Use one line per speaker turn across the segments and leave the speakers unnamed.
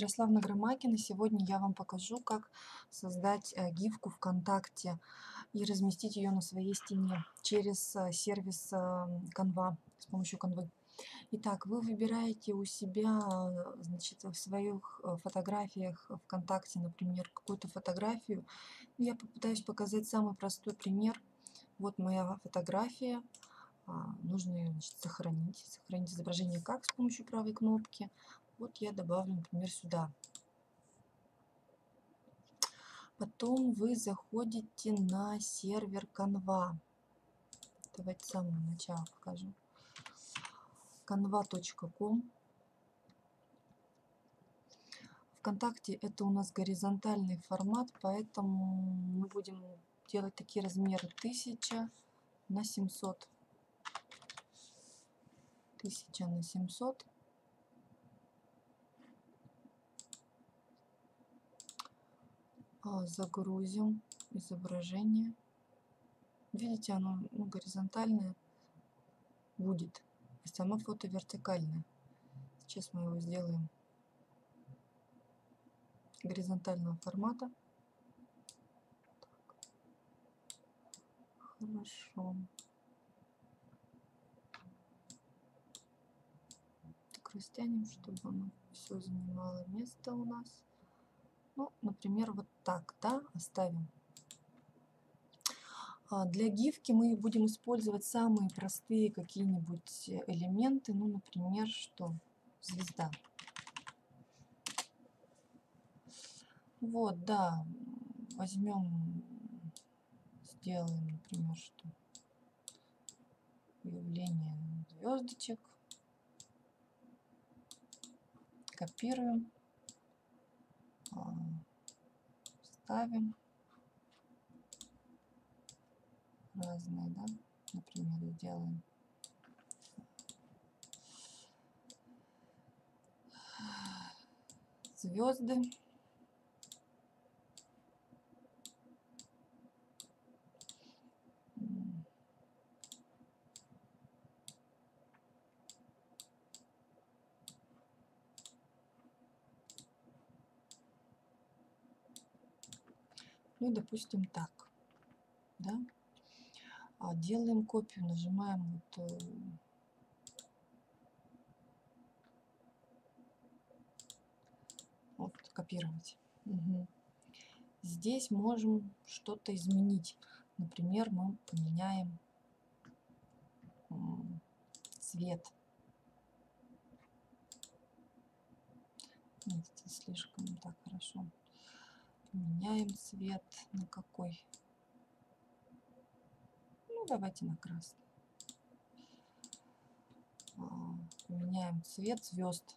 Ярославна Громакина. Сегодня я вам покажу, как создать гифку ВКонтакте и разместить ее на своей стене через сервис Canva, с помощью Canva. Итак, вы выбираете у себя, значит, в своих фотографиях ВКонтакте, например, какую-то фотографию. Я попытаюсь показать самый простой пример. Вот моя фотография. Нужно ее, значит, сохранить. Сохранить изображение как? С помощью правой кнопки. Вот я добавлю, например, сюда. Потом вы заходите на сервер Canva. Давайте с самого начала покажу. canva.com. ВКонтакте это у нас горизонтальный формат, поэтому мы будем делать такие размеры 1000 на 700. 1000 на 700. Загрузим изображение. Видите, оно горизонтальное будет, и само фото вертикальное. Сейчас мы его сделаем горизонтального формата. Так. Хорошо. Так растянем, чтобы оно все занимало место у нас. Ну, например, вот так, да, оставим. Для гифки мы будем использовать самые простые какие-нибудь элементы. Ну, например, что? Звезда. Вот, да, возьмем, сделаем, например, что? Появление звездочек. Копируем. Ставим. Разные, да, например, сделаем звезды. Ну, допустим, так, да. Делаем копию, нажимаем вот копировать. Угу. Здесь можем что-то изменить. Например, мы поменяем цвет. Нет, здесь слишком так хорошо. Поменяем цвет на какой? Ну, давайте на красный. Поменяем цвет звезд.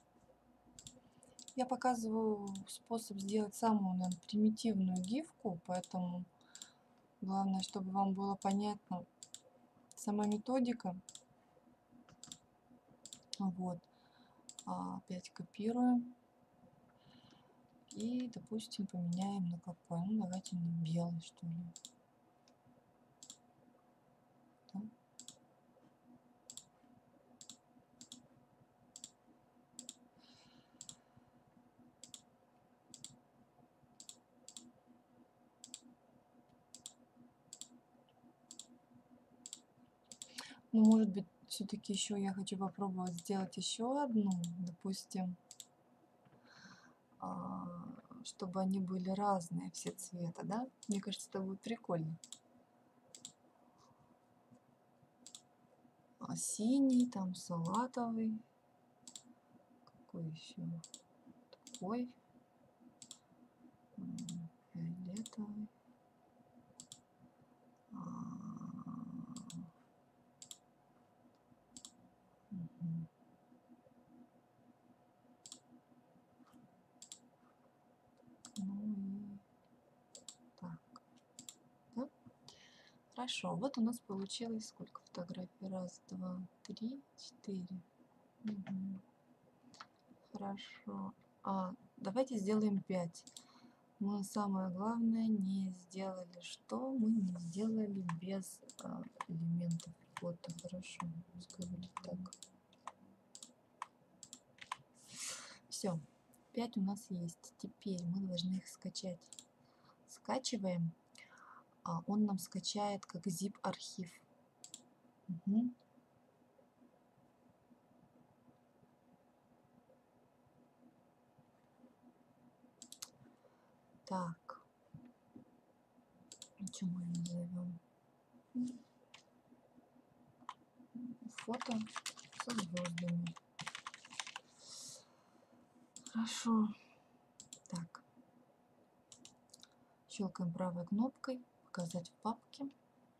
Я показываю способ сделать самую, наверное, примитивную гифку, поэтому главное, чтобы вам было понятно сама методика. Вот. Опять копируем. И, допустим, поменяем на какой? Ну, давайте на белый, что ли. Да? Ну, может быть, все-таки еще я хочу попробовать сделать еще одну, допустим, чтобы они были разные, все цвета, да? Мне кажется, это будет прикольно. Синий, там салатовый. Какой еще? Такой. Фиолетовый. Ну и так. Да? Хорошо. Вот у нас получилось сколько фотографий? Раз, два, три, четыре. Угу. Хорошо. Давайте сделаем 5. Мы самое главное не сделали что? Мы не сделали без элементов фото. Хорошо. Пускай будет так. Все. 5 у нас есть. Теперь мы должны их скачать. Скачиваем. Он нам скачает как zip архив. Угу. Так. Что мы назовем? Фото со звездами. Хорошо. Так. Щелкаем правой кнопкой. Показать в папке.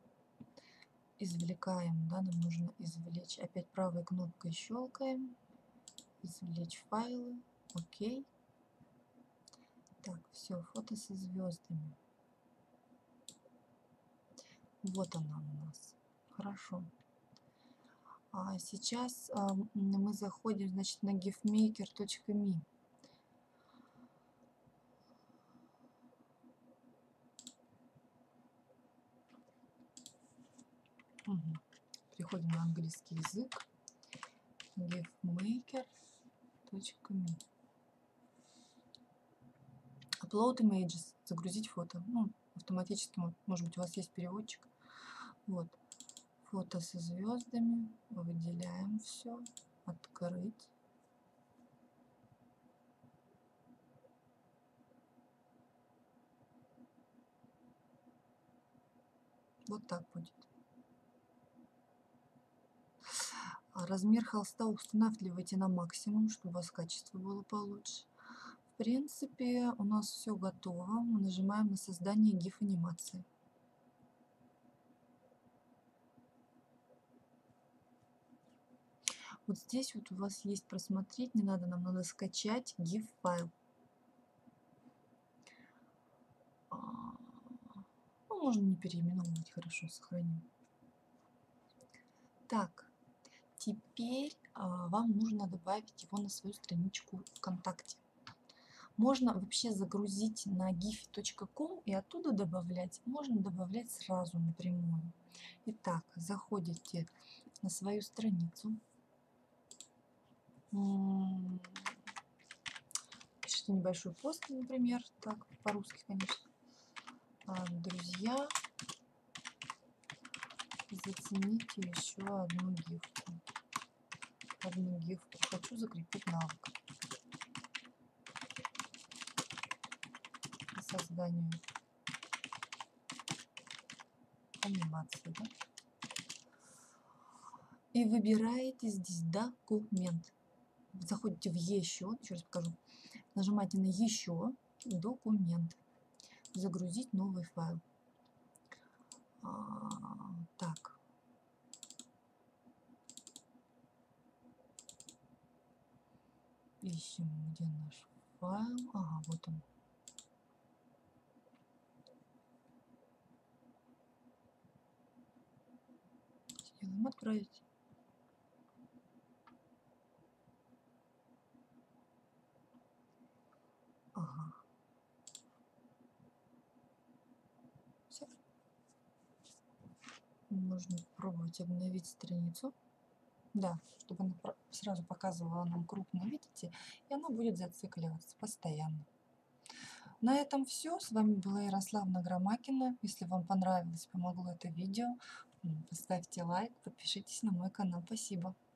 Извлекаем, да, нам нужно извлечь. Опять правой кнопкой щелкаем. Извлечь файлы. Окей. Так, все, фото со звездами. Вот она у нас. Хорошо. А сейчас мы заходим, значит, на gifmaker.me. Угу. Переходим на английский язык. gifmaker.me. Upload images. Загрузить фото. Ну, автоматически, может быть, у вас есть переводчик. Вот. Фото со звездами. Выделяем все. Открыть. Вот так будет. Размер холста устанавливайте на максимум, чтобы у вас качество было получше. В принципе, у нас все готово. Мы нажимаем на создание GIF-анимации. Вот здесь вот у вас есть просмотреть, не надо, нам надо скачать GIF-файл. Ну, можно не переименовывать, хорошо, сохраним. Так, теперь вам нужно добавить его на свою страничку ВКонтакте. Можно вообще загрузить на giphy.com и оттуда добавлять. Можно добавлять сразу напрямую. Итак, заходите на свою страницу. Пишите небольшой пост, например, так, по-русски, конечно. Друзья, зацените еще одну гифку. Одну гифку. Хочу закрепить навык по созданию анимации. Да? И выбираете здесь документ. Заходите в еще, еще раз покажу. Нажимаете на еще, документ. Загрузить новый файл. Так. Ищем, где наш файл. Ага, вот он. Сделаем отправить. Ага. Все. Можно попробовать обновить страницу. Да, чтобы она сразу показывала нам крупно, видите, и она будет зацикливаться постоянно. На этом все. С вами была Ярославна Громакина. Если вам понравилось, помогло это видео, поставьте лайк, подпишитесь на мой канал. Спасибо.